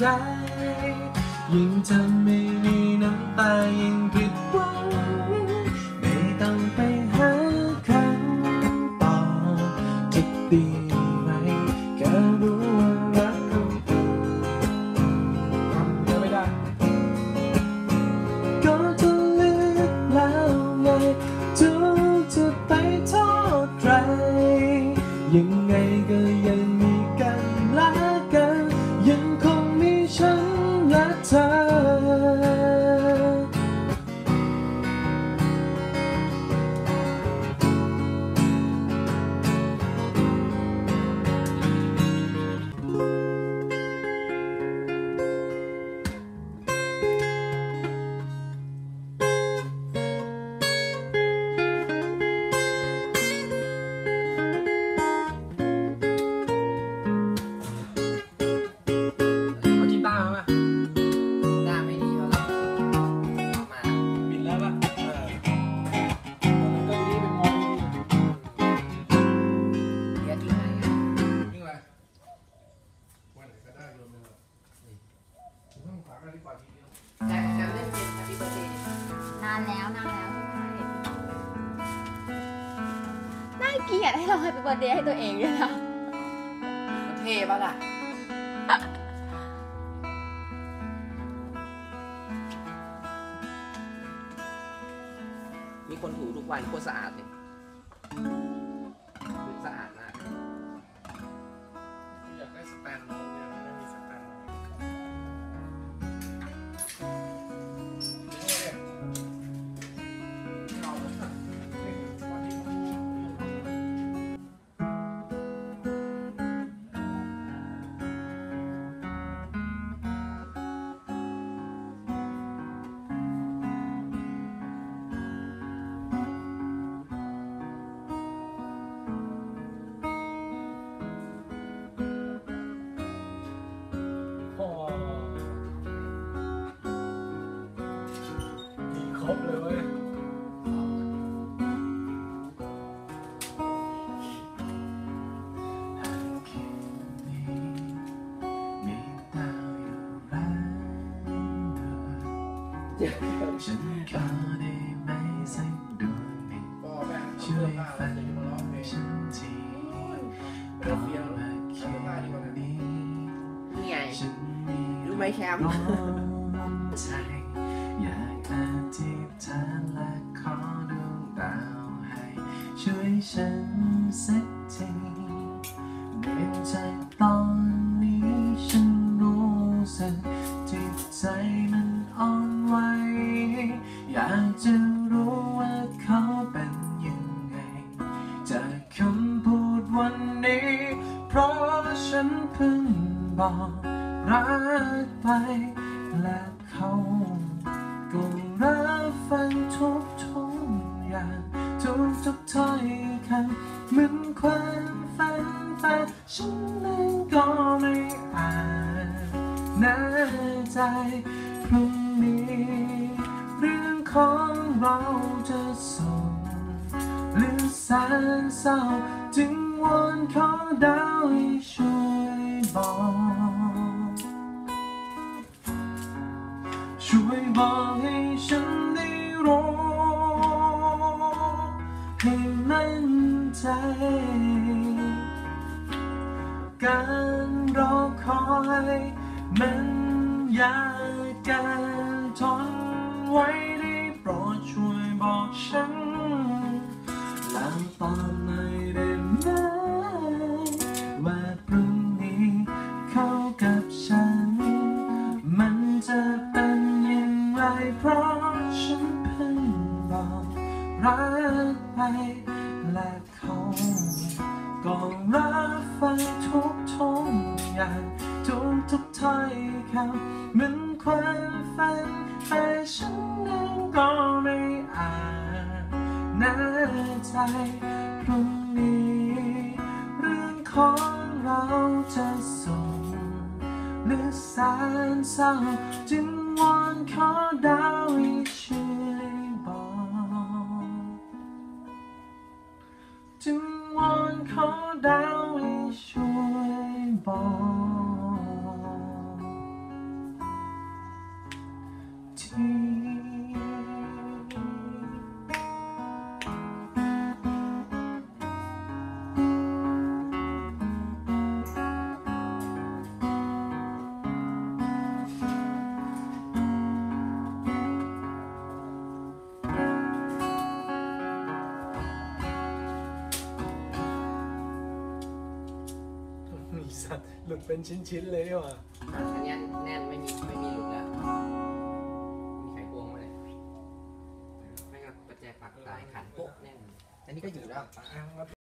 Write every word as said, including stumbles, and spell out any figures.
ไรยิ่งเธอไม่มีน้ำตายิ่งผิดหวังไม่ต้องไปหาคำตอบจะดีไหมแค่รู้ว่ารักคนอื่นทำยังไม่ได้ก็จะเลือกแล้วไงทุกจะไปโทษใครยังไงก็ยังมีกันและกันยังคงมีฉันและเธอนานแล้วนานแล้วน่าเกลียดให้เราแฮปปี้เบิร์ธเดย์ให้ตัวเองด้วยนะเท่ป่ะล่ะมีคนถูทุกวันโคตรสะอาดเลยสะอาดมากอยากได้สแตนด์น้องเนี่ยไม่มีสแตนด์ครบเลยเว้ยฉันขอได้ไหมสักดวงหนึ่งช่วยฟังฉันทีเพราะว่าคืนนี้นี่ไงรู้ไหมแคมใจอยากอธิษฐานและขอดวงดาวให้ช่วยฉันสักทีเปลี่ยนใจตอนนี้ฉันรู้สึกจิตใจมันอ่อนไหวอยากจะรู้ว่าเขาเป็นยังไงจากคำพูดวันนี้เพราะฉันเพิ่งบอกรักไปและเขาก็รับฟังทุกทุกอย่างทุกทุกถ้อยคำเหมือนความฝันแต่ฉันนั้นก็ไม่อาจแน่ใจพรุ่งนี้เรื่องของเราจะส่งหรือแสนเศร้าจึงวอนขอดาวให้ช่วยบอกช่วยบอกให้ฉันได้รู้ให้มั่นใจการรอคอยมันยากเกินทนไว้ได้โปรดช่วยบอกฉันแล้วตอนไหนได้ไหมว่าพรุ่งนี้เขากับฉันมันจะเป็นอย่างไรเพราะฉันเพิ่งบอกรักไปและเขาก็รับฟังทุกทุกอย่างทุกทุกถ้อยคำเหมือนความฝันแต่ฉันนั้นก็ไม่อาจแน่ใจพรุ่งนี้เรื่องของเราจะส่งหรือแสนเศร้าจึงวอนขอดาวให้ช่วยบอกจึงวอนขอดาวให้ช่วยบอกสัตว์หลุดเป็นชิ้นๆเลยนี่หว่าอันนี้แน่นไม่มีไม่มีหลุดแล้วมีไขควงมาเลยไม่ก็ประแจปักตายขันโป๊ะแน่นอันนี้ก็อยู่แล้วอ่ะ